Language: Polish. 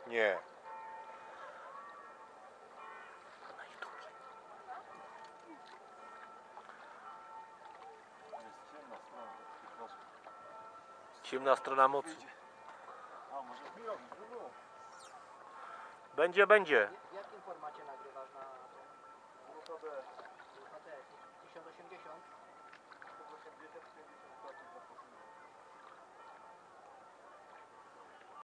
Nie. Ciemna strona mocy. A może chwilowo, było. Będzie. W jakim formacie nagrywasz na tym? No to